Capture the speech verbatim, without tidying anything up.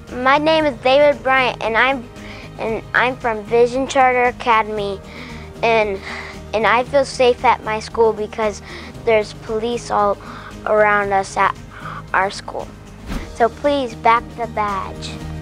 My name is David Bryant, and I'm and I'm from Vision Charter Academy, and and I feel safe at my school because there's police all around us at our school. So please back the badge.